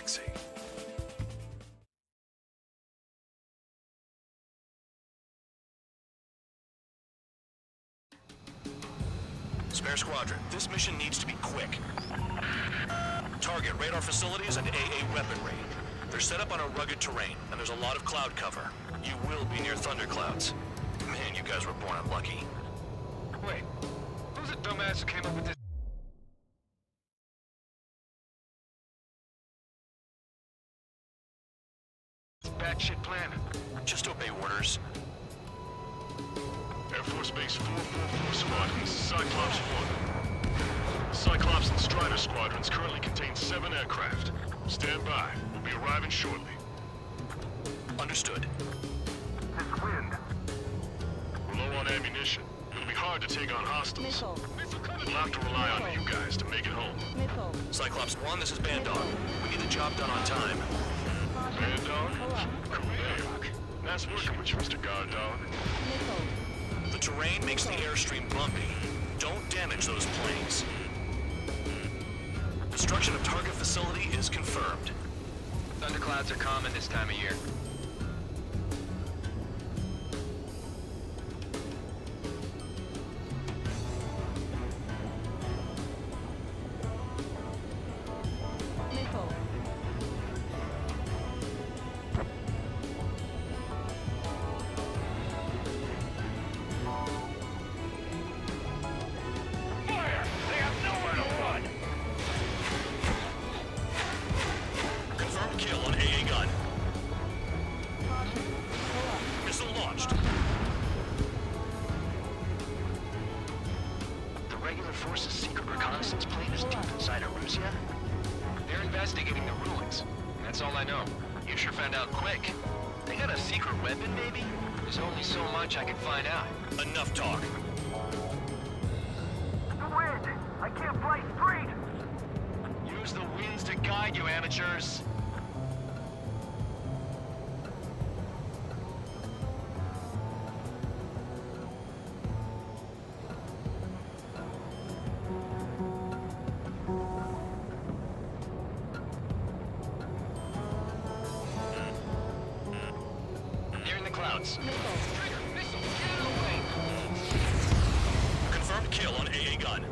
galaxy. Spare Squadron, this mission needs to be quick. Target radar facilities and AA weaponry. They're set up on a rugged terrain, and there's a lot of cloud cover. You will be near thunderclouds. Man, you guys were born unlucky. Wait, who's the dumbass who came up with this batshit plan? Just obey orders. Air Force Base 444 Squadron, this is Cyclops 1. The Cyclops and Strider squadrons currently contain 7 aircraft. Stand by. We'll be arriving shortly. Understood. This wind. We're low on ammunition. It'll be hard to take on hostiles. Missile. We'll have to rely on you guys to make it home. Missile. Cyclops 1, this is Bandog. We need the job done on time. Bandog? Cool name. Nice working with you, Mr. Guard Dog. Missile. The terrain makes the airstream bumpy. Don't damage those planes. Destruction of target facility is confirmed. Thunderclouds are common this time of year. Missile. Fire! They have nowhere to run! Confirmed kill on AA gun. Caution. Pull up. Missile launched. The regular force's secret reconnaissance plane is deep inside Erusea? They're investigating the ruins. That's all I know. You sure found out quick. They got a secret weapon, maybe? There's only so much I can find out. Enough talk. The wind! I can't fly straight! Use the winds to guide you, amateurs! Nearing the clouds. Missile. Trigger! Missile! Get away! Confirmed kill on AA gun.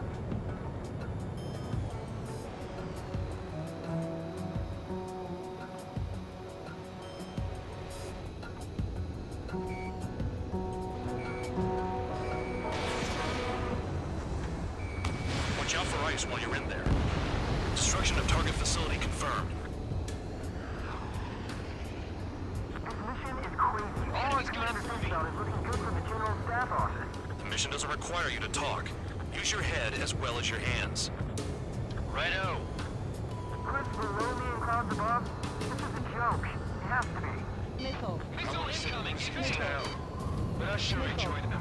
Watch out for ice while you're in there. Destruction of target facility confirmed. Oh, it's good. The mission doesn't require you to talk. Use your head as well as your hands. Righto. Missile. Missile incoming! Tell. But I sure enjoyed them.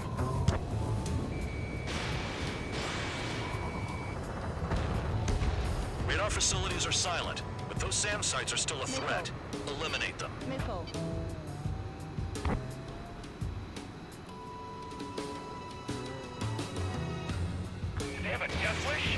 Radar facilities are silent, but those SAM sites are still a threat. Eliminate them. Missile. They have a death wish?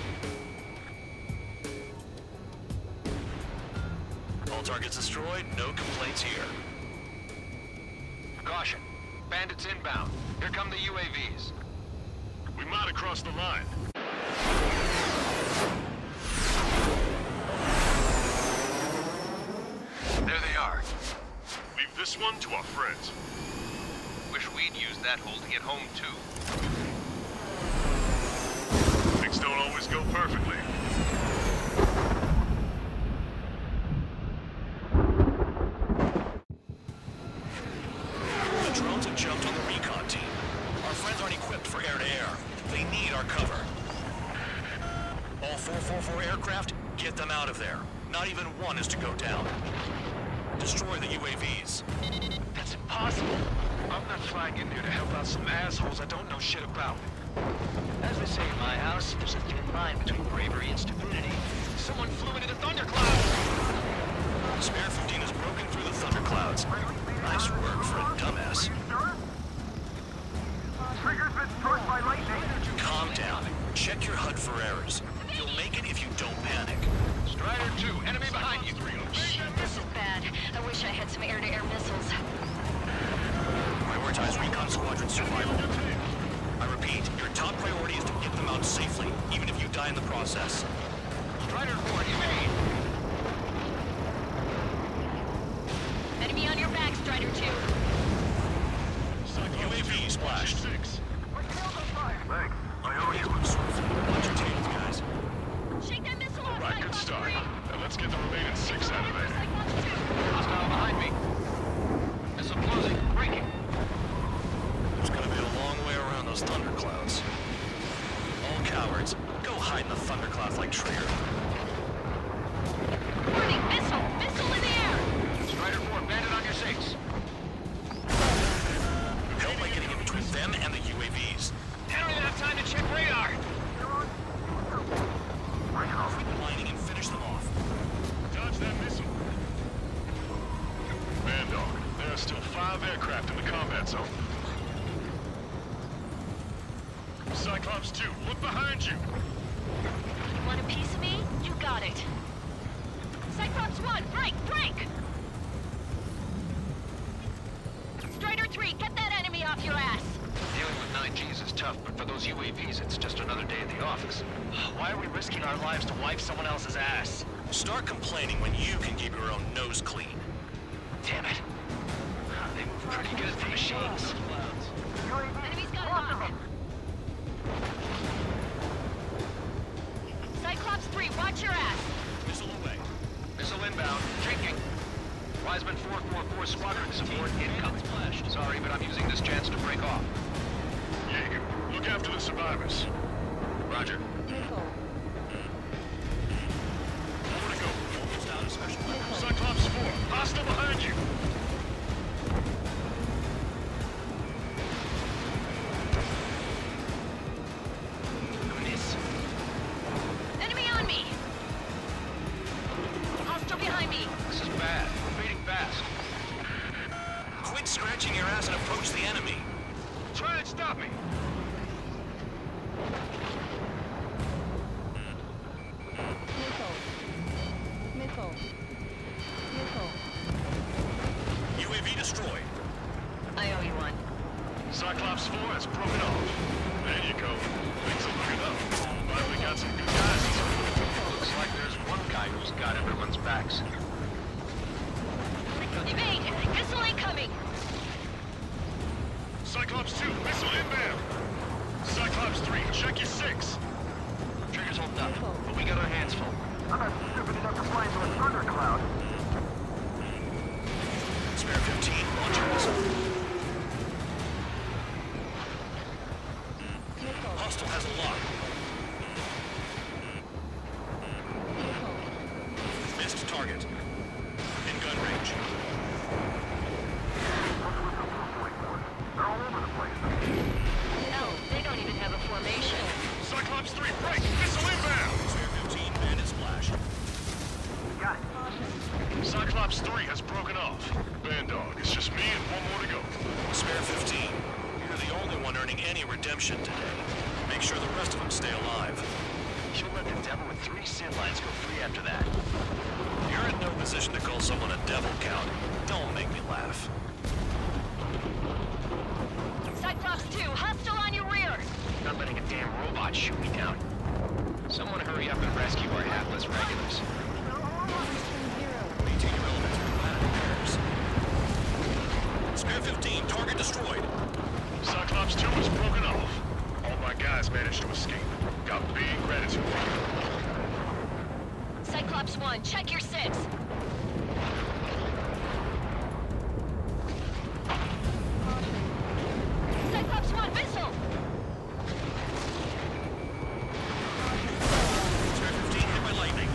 All targets destroyed, no complaints here. Caution. Bandits inbound. Here come the UAVs. We might have crossed the line. There they are. Leave this one to our friends. Wish we'd used that hole to get home, too. Things don't always go perfectly. The drones have jumped on the recon team. Our friends aren't equipped for air-to-air. They need our cover. All 444 aircraft, get them out of there. Not even one is to go down. Destroy the UAVs. That's impossible. I'm not flying in there to help out some assholes I don't know shit about. As they say in my house, there's a thin line between bravery and stupidity. Someone flew into the thundercloud! Spare 15 has broken through the thunderclouds. Nice work for a dumbass. Trigger's been struck by lightning! Calm down. Check your HUD for errors. You'll make it if you don't panic. Strider 2, enemy behind you! I had some air-to-air missiles. Prioritize Recon Squadron survival. I repeat, your top priority is to get them out safely, even if you die in the process. Strider 4, evade. Enemy on your back, Strider 2. UAV splashed. Six. Thanks. I owe you. Watch your tails, guys. Shake that missile off, Right, good Cyclops start. 3. Now let's get the remaining 6 out of there. Cyclops 2. Hostile behind me. Missile closing. Breaking. There's gonna be a long way around those thunderclouds. All cowards, go hide in the thunderclouds like Trigger. Warning, missile! Missile in the air! Strider 4, bandit on your 6. Help by getting in between them and the UAVs. I don't even have time to check radar. Lining and finish them off. Dodge that missile. Man dog, there are still 5 aircraft in the combat zone. Cyclops 2, look behind you. Want a piece of me? You got it. Cyclops 1, break! Break! Strider 3, get that enemy off your ass! Dealing with 9Gs is tough, but for those UAVs, it's just another day at the office. Why are we risking our lives to wipe someone else's ass? Start complaining when you can keep your own nose clean. Damn it. They move pretty good for machines. Enemy's got a lock. Cyclops 3, watch your ass! Missile away. Missile inbound. Taking. Wiseman 444 squadron support incoming. Sorry, but I'm using this chance to break off. Jaeger, look after the survivors. Roger. Missile. More to go. Almost out of special weapons. Cyclops 4, hostile behind you. Miss. Enemy on me! Hostile behind me! This is bad. We're fading fast. Quit scratching your ass and approach the enemy. Try and stop me. Missile. Missile. Missile. UAV destroyed. I owe you one. Cyclops 4 has broken off. There you go. Things are looking up. Finally got some good guys. Looks like there's one guy who's got everyone's backs. Evade! Missile incoming! Cyclops 2, missile inbound. Cyclops 3, check your 6. Trigger's holding up, but we got our hands full. I'm not stupid enough to fly into a thundercloud. Spare 15, launch your missile. Missile. Hostile has a lock. Missile. Missed target. In gun range. They're all over the place. Hell, they don't even have a formation. Cyclops 3, break! Missile inbound! Spare 15, bandit splash. Got it. Cyclops 3 has broken off. Bandog, it's just me and one more to go. Spare 15. You're the only one earning any redemption today. Make sure the rest of them stay alive. You'll let the devil with 3 sin lines go free after that. You're in no position to call someone a devil, Count. Don't make me laugh. Cyclops 2, hostile on your rear! Not letting a damn robot shoot me down. Someone hurry up and rescue our hapless regulars. Maintain your element. Plan repairs. Spare 15, target destroyed. Cyclops 2 is broken off. All my guys managed to escape. Got big gratitude. Cyclops 1, check your 6. Cyclops 1, missile! Spare 15, hit by lightning.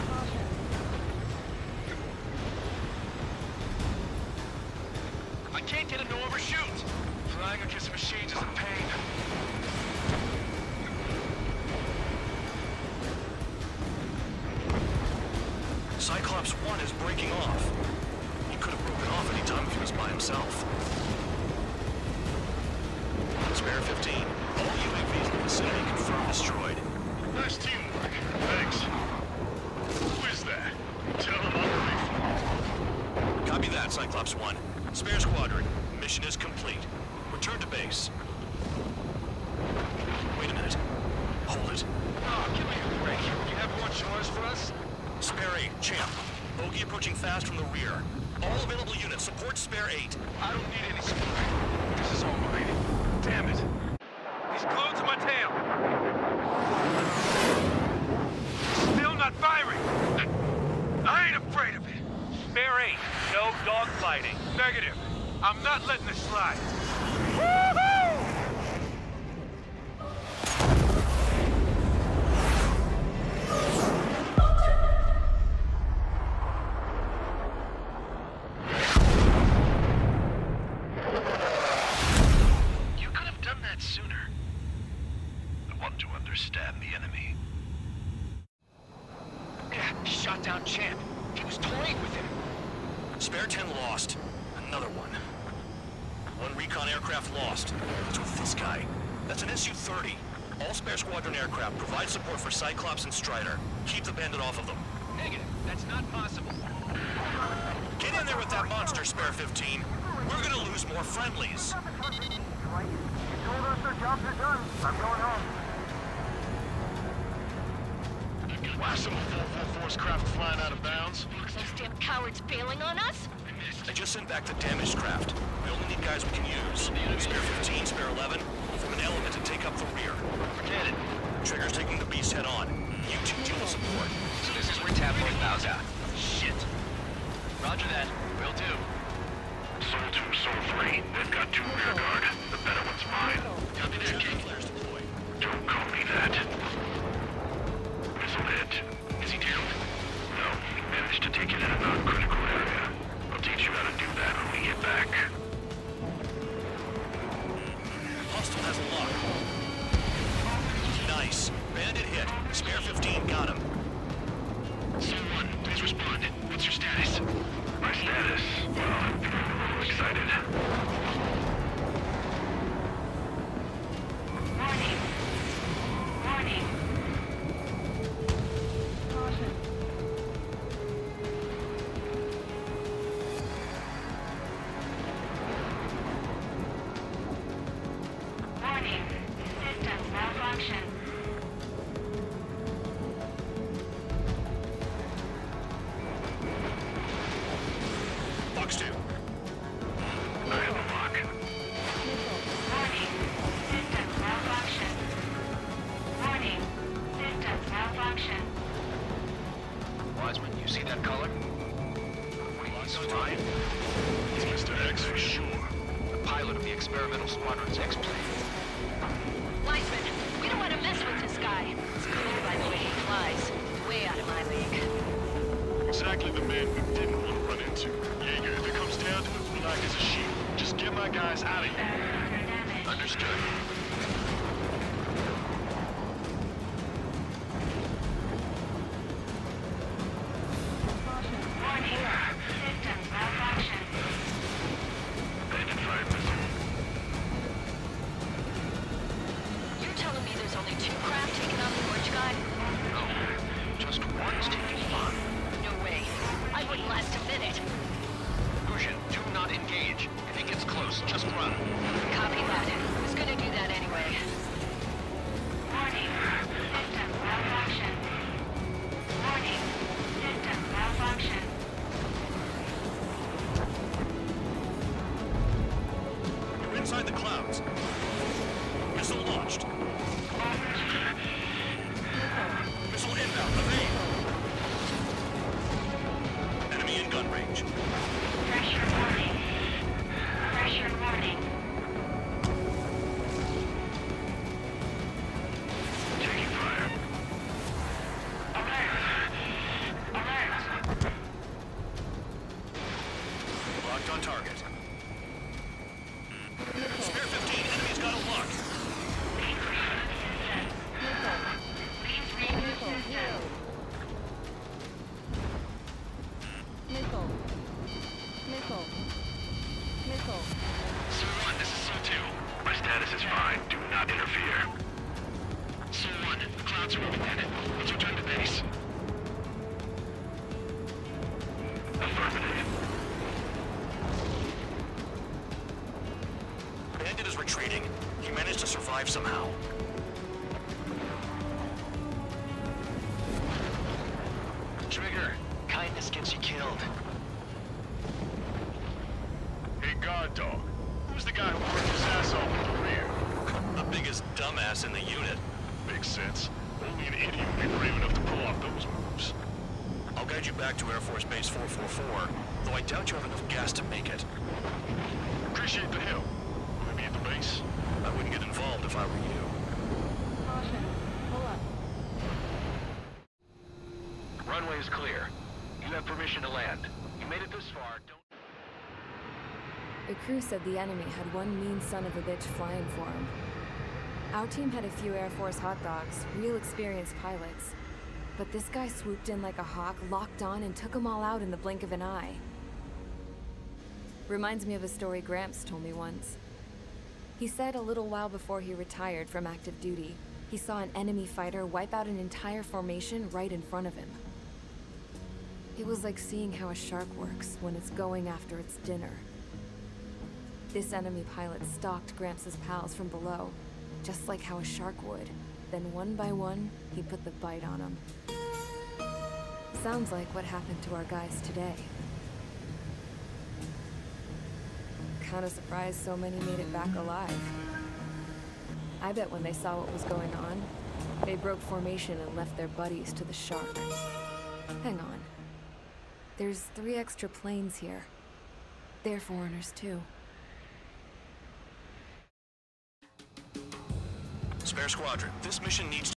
I can't get him to overshoot. Flying against machines is a pain. Cyclops 1 is breaking off. He could have broken off any time if he was by himself. Spare 15. All UAVs in the vicinity confirmed destroyed. Nice teamwork. Thanks. Who is that? Tell him I'm grateful. Copy that. that, Cyclops 1. Spare Squadron. Mission is complete. Return to base. Wait a minute. Hold it. Oh, give me a break. You have more chores for us? Spare 8, Champ. Bogey approaching fast from the rear. All available units support Spare 8. I don't need any support. This is all mine. Damn it. He's glued to my tail. Still not firing. I ain't afraid of it. Spare 8, no dogfighting. Negative. I'm not letting this slide. Woohoo! You could have done that sooner. I want to understand the enemy. Yeah, he shot down Champ. He was toying with him. Spare 10 lost. Another one. One recon aircraft lost. What's with this guy? That's an Su-30. All Spare Squadron aircraft provide support for Cyclops and Strider. Keep the bandit off of them. Negative. That's not possible. Get in there with that monster, Spare 15. We're gonna lose more friendlies. Wow, some 444's craft flying out of bounds. Those damn cowards bailing on us? I just sent back the damaged craft. We only need guys we can use. Spare 15, Spare 11, form an element to take up the rear. Forget it. Trigger's taking the beast head on. You two deal with support. So this is where Tabloid bows out. Shit. Roger that. Will do. Soul 2, Soul 3. They've got 2 rear guard. The better one's mine. Copy that, King. Flares deployed. Don't call me that. Missile hit. Is he down? No. He managed to take it in a non-critical area. I'll teach you how to do that when we get back. Hostile has a lock. Nice. Bandit hit. Spare 15 got him. Soul 1, please respond. What's your status? My status? Well, I'm a little excited. Warning. Warning. Caution. Warning. System malfunction. Fox 2. I have a lock. Warning. System malfunction. Warning. System malfunction. Wiseman, you see that color? What do you think it's flying? It's Mr. X for sure. The pilot of the experimental squadron's X-plane. Wiseman, we don't want to mess with this guy. It's clear by the way he flies. Way out of my league. Exactly the man we didn't want to run into. Jaeger, if it comes down to it, we'll act as a shield. Just get my guys out of here. Understood. Warning. System malfunction. Bandit fired missile. You're telling me there's only 2 craft taking out the orange guy? No, just one's taking fun. No way. I wouldn't last a minute. Cushion, do not engage. If he gets close, just run. Copy that. I was gonna do that anyway. Warning. System malfunction. Warning. System malfunction. You're inside the clouds. Missile launched. Missile inbound. Evade. Enemy in gun range. Pressure warning. Pressure warning. Taking fire. Alert. Alert. Locked on target. Spare 15. Enemy's got a lock. Please reboot system. Missile. Missile. Missile. Soul 1, this is Soul 2. My status is fine. Do not interfere. Soul 1, the clouds are open. Let's return to base. Affirmative. survive somehow. Trigger, kindness gets you killed. Hey, guard dog. Who's the guy who worked his ass off at the rear? The biggest dumbass in the unit. Makes sense. Only an idiot would be brave enough to pull off those moves. I'll guide you back to Air Force Base 444, though I doubt you have enough gas to make it. Appreciate the help. Will I be at the base? I wouldn't get involved if I were you. Caution. Pull up. Runway is clear. You have permission to land. You made it this far, don't... The crew said the enemy had one mean son of a bitch flying for him. Our team had a few Air Force hot dogs, real experienced pilots. But this guy swooped in like a hawk, locked on, and took them all out in the blink of an eye. Reminds me of a story Gramps told me once. He said a little while before he retired from active duty, he saw an enemy fighter wipe out an entire formation right in front of him. It was like seeing how a shark works when it's going after its dinner. This enemy pilot stalked Gramps' pals from below, just like how a shark would. Then one by one, he put the bite on them. Sounds like what happened to our guys today. Kinda surprised so many made it back alive. I bet when they saw what was going on, they broke formation and left their buddies to the shark. Hang on. There's 3 extra planes here. They're foreigners too. Spare Squadron, this mission needs